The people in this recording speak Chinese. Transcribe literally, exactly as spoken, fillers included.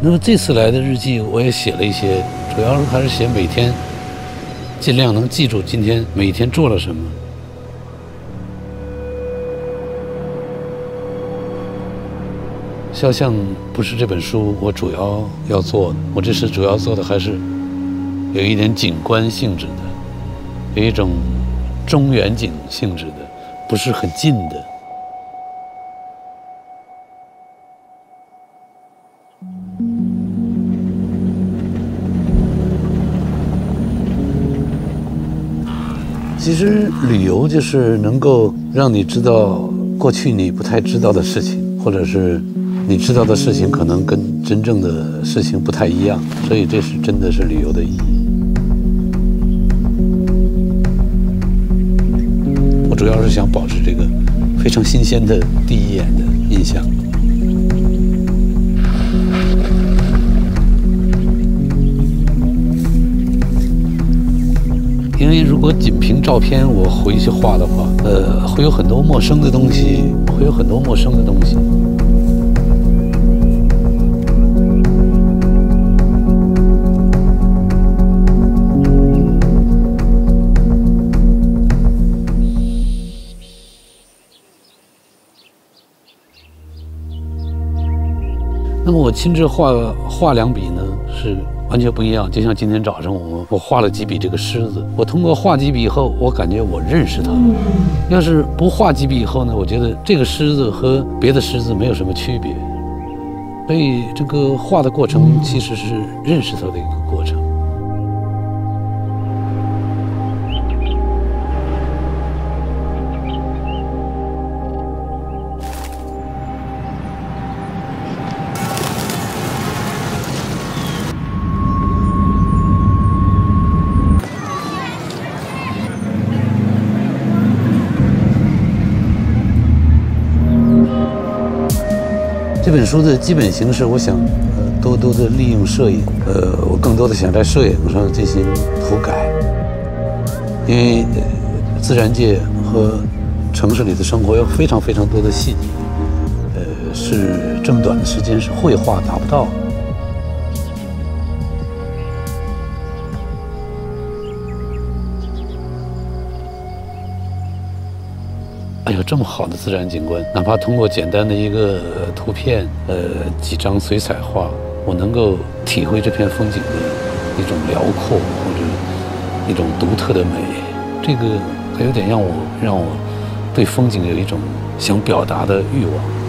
那么这次来的日记我也写了一些，主要是还是写每天，尽量能记住今天每天做了什么。肖像不是这本书我主要要做的，我这次主要做的还是有一点景观性质的，有一种中远景性质的，不是很近的。其实旅游就是能够让你知道过去你不太知道的事情，或者是你知道的事情可能跟真正的事情不太一样，所以这是真的是旅游的意义。我主要是想保持这个非常新鲜的第一眼的印象。因为如果仅凭照片我回去画的话，呃，会有很多陌生的东西，会有很多陌生的东西。那么我亲自画画两笔呢，是完全不一样。就像今天早上我我画了几笔这个狮子，我通过画几笔以后，我感觉我认识它了。要是不画几笔以后呢，我觉得这个狮子和别的狮子没有什么区别。所以这个画的过程其实是认识它的一个过程。这本书的基本形式，我想，呃，多多的利用摄影，呃，我更多的想在摄影上进行涂改，因为、呃、自然界和城市里的生活有非常非常多的细节，呃，是这么短的时间是绘画达不到的。哎呦，这么好的自然景观，哪怕通过简单的一个图片，呃，几张水彩画，我能够体会这片风景的一种辽阔或者一种独特的美。这个它有点让我让我对风景有一种想表达的欲望。